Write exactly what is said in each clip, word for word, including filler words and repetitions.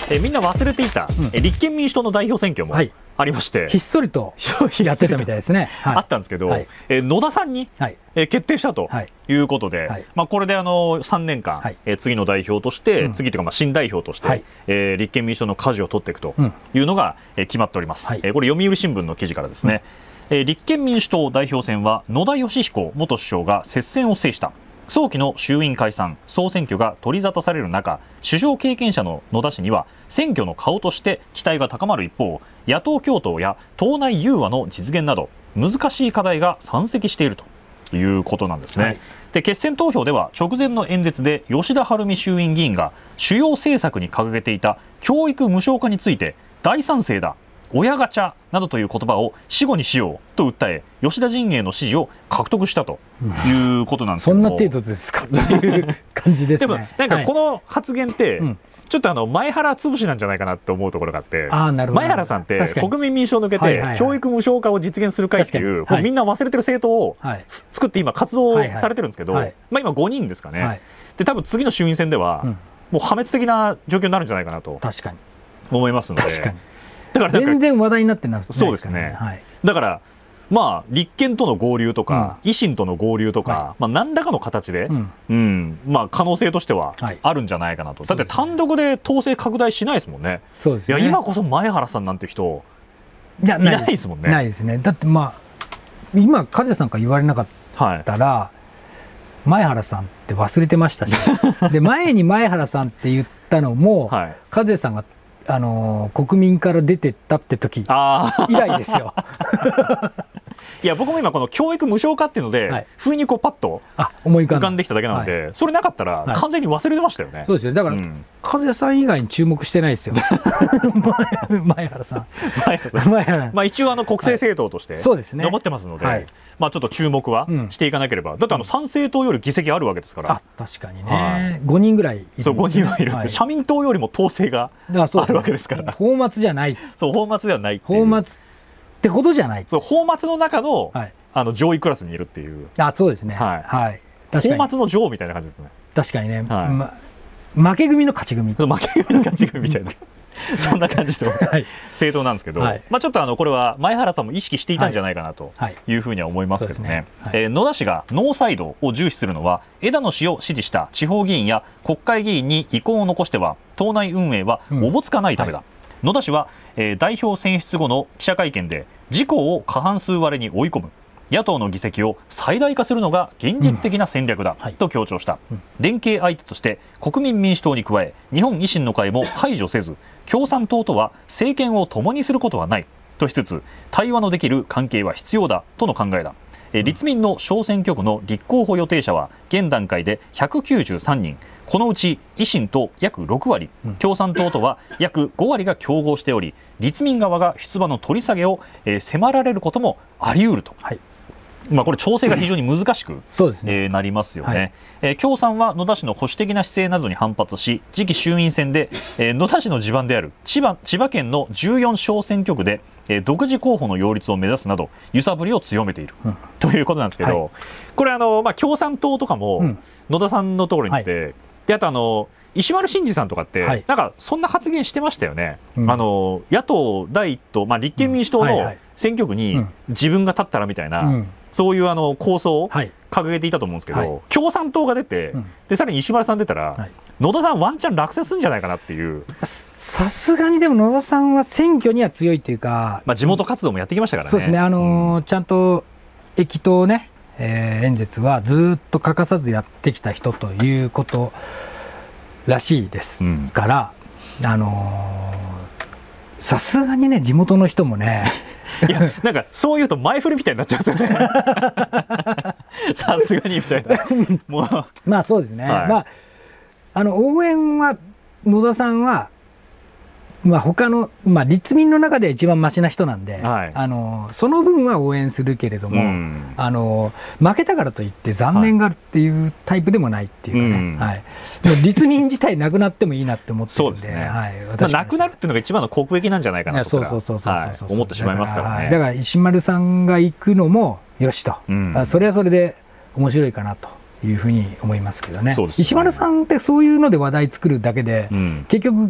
えみんな忘れていた、うん、立憲民主党の代表選挙もありまして、はい、 ひっそりとやってたみたいですね。 はい、あったんですけど、はい、え野田さんに、はい、え決定したということで、はい、まあ、これであのさんねんかん、はい、え次の代表として、うん、次というかまあ新代表として、はい、えー、立憲民主党の舵を取っていくというのが、うん、え決まっております。はい、えこれ読売新聞の記事からですね、うん、え立憲民主党代表選は野田佳彦元首相が接戦を制した。早期の衆院解散総選挙が取り沙汰される中、首相経験者の野田氏には選挙の顔として期待が高まる一方、野党共闘や党内融和の実現など難しい課題が山積しているということなんですね。はい、で決選投票では直前の演説で吉田晴美衆院議員が主要政策に掲げていた教育無償化について大賛成だ、親ガチャなどという言葉を死語にしようと訴え、吉田陣営の支持を獲得したということなんですけども、 そんな程度ですかという感じですね。 でもなんかこの発言って、はい、ちょっとあの前原潰しなんじゃないかなって思うところがあって、あ、なるほど、前原さんって国民民主党に向けて教育無償化を実現する会っていう、はい、みんな忘れてる政党を作って今活動されてるんですけど、はいはい、まあ、今ごにんですかね。はい、で多分次の衆院選では、うん、もう破滅的な状況になるんじゃないかなと思いますので。確かにだから全然話題になってないですね。 そうですね。はい、だからまあ立憲との合流とか、うん、維新との合流とか、はい、まあ何らかの形で、うんうん、まあ可能性としてはあるんじゃないかなと。はい、だって単独で党勢拡大しないですもんね。そうですね。いや今こそ前原さんなんて人いないですもんね。 ないですね。だってまあ今梶谷さんから言われなかったら、はい、前原さんって忘れてましたし、で前に前原さんって言ったのも、はい、梶谷さんがあのー、国民から出てったって時以来ですよ。 いや僕も今この教育無償化っていうので、はい、不意にこうパッと浮かんできただけなので、はい、それなかったら完全に忘れてましたよね。はい、 そうですよ。だから、うん、梶谷さん以外に注目してないですよ。前原さん。 前原まあ一応あの国政政党として残ってますので、はい、まあちょっと注目はしていかなければ、うん、だってあの参政党より議席あるわけですから。あ、 確かにね。はい、ごにんぐらいいるんですね。 そうごにんはいるって、はい、社民党よりも党勢があるわけですから。 泡沫じゃない。 そう泡沫ではないっていう。 泡沫ってほどじゃない。 そう泡沫の中の、はい、あの上位クラスにいるっていう。 あ、そうですね。はい。はい、 泡沫の女王みたいな感じですね。 確かにね。はい、ま、負け組の勝ち組。 負け組の勝ち組みたいな。そんな感じの政党なんですけど、はい、まあちょっとあのこれは前原さんも意識していたんじゃないかなというふうには思いますけどね。野田氏がノーサイドを重視するのは枝野氏を支持した地方議員や国会議員に意向を残しては党内運営はおぼつかないためだ。うん、はい、野田氏は、えー、代表選出後の記者会見で自公を過半数割れに追い込む、野党の議席を最大化するのが現実的な戦略だ、うん、はい、と強調した。うん、連携相手として国民民主党に加え日本維新の会も排除せず、共産党とは政権を共にすることはないとしつつ、対話のできる関係は必要だとの考えだ。えー、立民の小選挙区の立候補予定者は現段階でひゃくきゅうじゅうさんにん、このうち維新と約ろくわり、共産党とは約ごわりが競合しており、立民側が出馬の取り下げを、えー、迫られることもあり得ると。はい、まあこれ調整が非常に難しくそうですね、えー、なりますよね。はい、えー、共産は野田氏の保守的な姿勢などに反発し、次期衆院選で、えー、野田氏の地盤である千葉、千葉県のじゅうよん小選挙区で、えー、独自候補の擁立を目指すなど揺さぶりを強めている、うん、ということなんですけど、はい、これあの、まあ、共産党とかも、うん、野田さんのところに行って、はい、であとあの石丸伸二さんとかって、はい、なんかそんな発言してましたよね。うん、あの野党第一党、まあ、立憲民主党の選挙区に自分が立ったらみたいな、うん、そういうあの構想を掲げていたと思うんですけど、はい、共産党が出て、うん、でさらに石丸さん出たら、はい、野田さんワンチャン落選するんじゃないかなっていう。 さすがにでも野田さんは選挙には強いというか、 まあ、地元活動もやってきましたからね。 そうですね、あのーうん、ちゃんと駅頭ね、えー、演説はずっと欠かさずやってきた人ということらしいですから、うん、あのー、さすがにね地元の人もねいやなんかそう言うと前振りみたいになっちゃうんですよねさすがにみたいなもうまあそうですね、はい、まああの応援は野田さんはまあ他の、まあ、立民の中で一番マシな人なんで、はい、あのその分は応援するけれども、うん、あの負けたからといって残念があるっていうタイプでもないっていうかね、はい、はい、でも立民自体なくなってもいいなって思ってるんで、 なくなるっていうのが一番の国益なんじゃないかなと思ってしまいますからね。 だから、だから石丸さんが行くのもよしと、うん、それはそれで面白いかなというふうに思いますけどね。石丸さんってそういうので話題作るだけで、うん、結局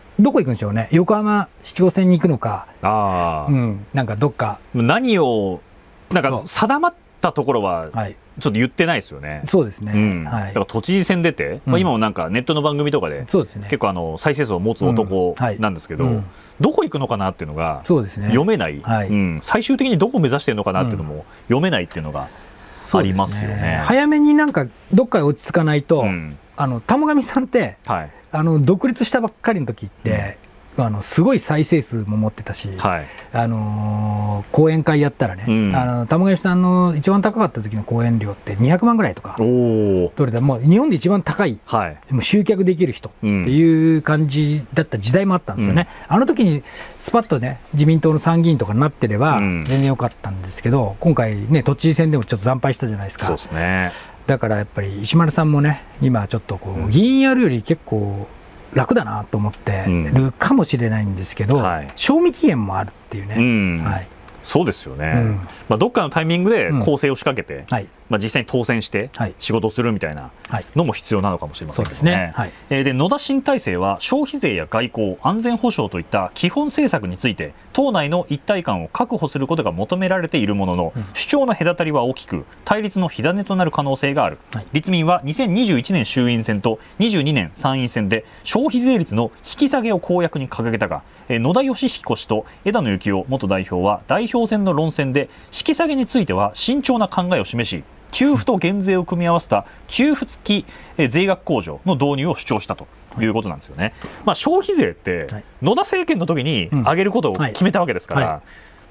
どこ行くんでしょうね、横浜市長選に行くのか、 あ、 うん、なんかどっか何をなんか定まったところはちょっと言ってないですよね。 そうですね、うん、 はい、だから都知事選出て、うん、まあ、今もなんかネットの番組とかで結構あの再生数を持つ男なんですけど、うんはい、どこ行くのかなっていうのが読めない、はい、うん、最終的にどこを目指してるのかなっていうのも読めないっていうのがありますよね。ね、 早めになんかどっかへ落ち着かないと、うん、あの玉上さんって、はい、あの独立したばっかりの時って、うん、あのすごい再生数も持ってたし、はい、あのー、講演会やったらね、うん、あの玉上さんの一番高かった時の講演料ってにひゃくまんぐらいとか取れた、もう日本で一番高い、はい、もう集客できる人っていう感じだった時代もあったんですよね、うん、あの時にスパッとね自民党の参議院とかになってれば全然良かったんですけど、今回ね都知事選でもちょっと惨敗したじゃないですか。 そうですね。 だからやっぱり石丸さんもね今ちょっとこう、うん、議員やるより結構楽だなと思ってるかもしれないんですけど、うん、はい、賞味期限もあるっていうね、うん、はい、 そうですよね、うん、まあ、どっかのタイミングで攻勢を仕掛けて、うん、はい、まあ、実際に当選して仕事をするみたいなのも必要なのかもしれませんけどね。で野田新体制は消費税や外交、安全保障といった基本政策について党内の一体感を確保することが求められているものの、うん、主張の隔たりは大きく対立の火種となる可能性がある、はい、立民はにせんにじゅういちねん衆院選とにじゅうにねん参院選で消費税率の引き下げを公約に掲げたが、野田佳彦氏と枝野幸男元代表は代表選の論戦で引き下げについては慎重な考えを示し、給付と減税を組み合わせた給付付き税額控除の導入を主張したということなんですよね。まあ、消費税って野田政権の時に上げることを決めたわけですから、うんはいはい、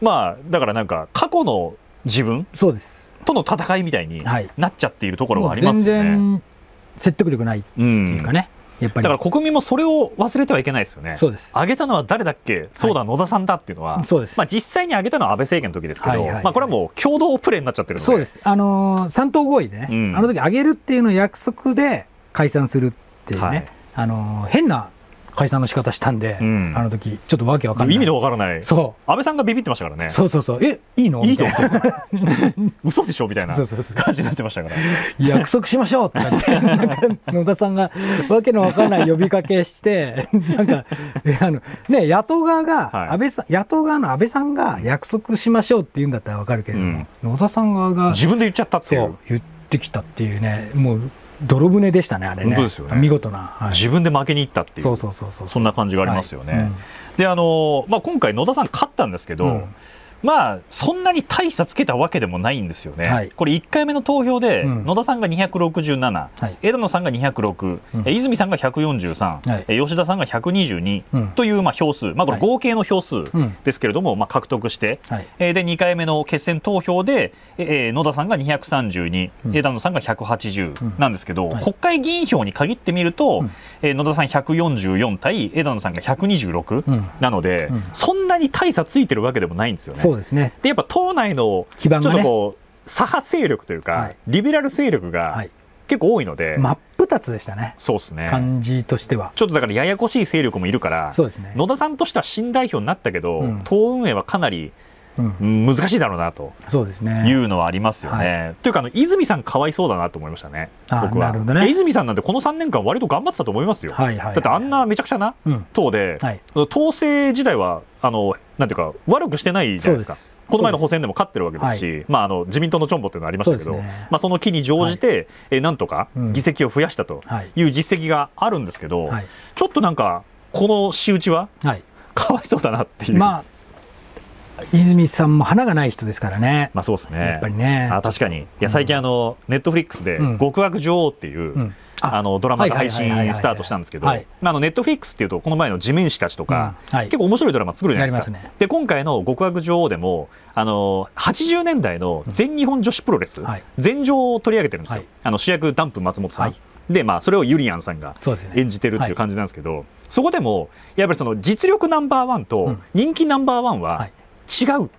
まあ、だからなんか過去の自分との戦いみたいになっちゃっているところがありますよね。 全然説得力ないっていうかね、うん、やっぱりだから国民もそれを忘れてはいけないですよね。 そうです。 上げたのは誰だっけ、そうだ、はい、野田さんだっていうのは、そうです。まあ、実際に上げたのは安倍政権の時ですけど、はいはいはい、まあ、これはもう共同プレーになっちゃってるので。 そうです。あのー、三党合意でね、うん、あの時上げるっていうのを約束で解散するっていうね、はい、あのー、変な解散の仕方したんで、うん、あの時ちょっとわけわかんない、 意味でわからない。そう、安倍さんがビビってましたからね。 そうそうそう、え、いいのいいの嘘でしょみたいな感じになってましたから約束しましょうってなって野田さんがわけのわからない呼びかけしてなんかあの、ね、野党側が、はい、安倍さん野党側の安倍さんが約束しましょうって言うんだったらわかるけれども、うん、野田さん側が自分で言っちゃったっていう、 そう言ってきたっていうね、もう泥船でしたね、あれね。 本当ですよね。 見事な、 はい、自分で負けにいったっていう、そうそうそうそう、そんな感じがありますよね。はい、うん、で、あのまあ、今回野田さん勝ったんですけど、うん、まあそんなに大差つけたわけでもないんですよね。はい、これいっかいめの投票で、うん、野田さんがにひゃくろくじゅうなな、はい、枝野さんがにひゃくろく、うん、泉さんがひゃくよんじゅうさん、はい、吉田さんがひゃくにじゅうに、うん、というまあ票数、まあ、これ合計の票数ですけれども、はい、まあ、獲得して、はい、でにかいめの決選投票で、えー、野田さんがにひゃくさんじゅうに、うん、枝野さんがひゃくはちじゅうなんですけど、うん、はい、国会議員票に限ってみると、うん、えー、野田さんひゃくよんじゅうよん対枝野さんがひゃくにじゅうろく、うん、なので、うん、そんなに大差ついてるわけでもないんですよね。 そうですね。 でやっぱ党内のちょっとこう左派勢力というか、はい、リベラル勢力が結構多いので、 真っ二つでしたね。 そうですね。 感じとしてはちょっとだからややこしい勢力もいるから、そうですね、野田さんとしては新代表になったけど、うん、党運営はかなりうん、難しいだろうなというのはありますよね。はい、というかあの泉さんかわいそうだなと思いましたね、僕は。なるほどね。泉さんなんてこのさんねんかん割と頑張ってたと思いますよ。はいはいはいはい、だってあんなめちゃくちゃな党で、うん、はい、党勢自体はあのなんていうか悪くしてないじゃないですか。この前の補選でも勝ってるわけですし、はい、まあ、あの自民党のチョンボっていうのがありましたけど、そ、ね、まあ、その機に乗じて、はい、えなんとか議席を増やしたという実績があるんですけど、はい、ちょっとなんかこの仕打ちはかわいそうだなっていう。まあ泉さんも花がない人ですからね。 まあそうですね。 やっぱりね。 あ、確かに。いや最近あのネットフリックスで極悪女王っていう、うん、あのドラマが配信スタートしたんですけど、まああのネットフリックスっていうとこの前の地面師たちとか、うん、はい、結構面白いドラマ作るじゃないですか。ね、で今回の極悪女王でもあのはちじゅうねんだいの全日本女子プロレス、うん、全女を取り上げてるんですよ。はい、あの主役ダンプ松本さん。はい、でまあ、それをゆりやんさんが演じてるっていう感じなんですけど、そ, ね、はい、そこでもやっぱりその実力ナンバーワンと人気ナンバーワンは違うっ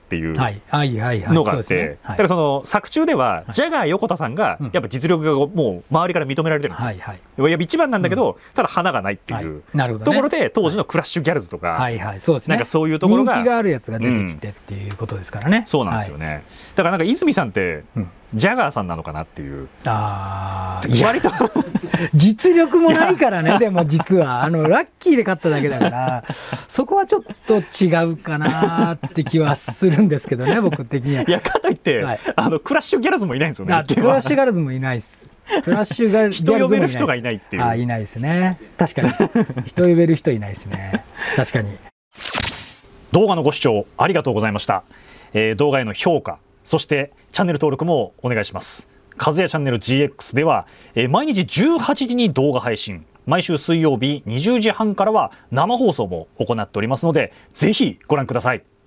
っていうのがあって、だからその作中ではジャガー横田さんがやっぱ実力がもう周りから認められてるんですよ。はいはい、いや一番なんだけど、うん、ただ花がないっていうところで、当時のクラッシュギャルズとか、はいはい、そうですね、なんかそういうところが人気があるやつが出てきてっていうことですからね。うん、 そうなんですよね。はい、だからなんか泉さんって、うん、ジャガーさんなのかなっていう。ああ、割と実力もないからね。でも実はあのラッキーで勝っただけだからそこはちょっと違うかなって気はするんですけどね、僕的には。 いやかといって、はい、あのクラッシュギャルズもいないんですよね。 クラッシュギャルズもいないです。クラッシュギャルズもいないです。人呼べる人がいないっていう。 あ、いないですね。確かに人呼べる人いないですね。確かに。 動画のご視聴ありがとうございました。えー、動画への評価、そしてチャンネル登録もお願いします。かずやチャンネル ジーエックス では、えー、毎日じゅうはちじに動画配信、毎週水曜日にじゅうじはんからは生放送も行っておりますので、ぜひご覧ください。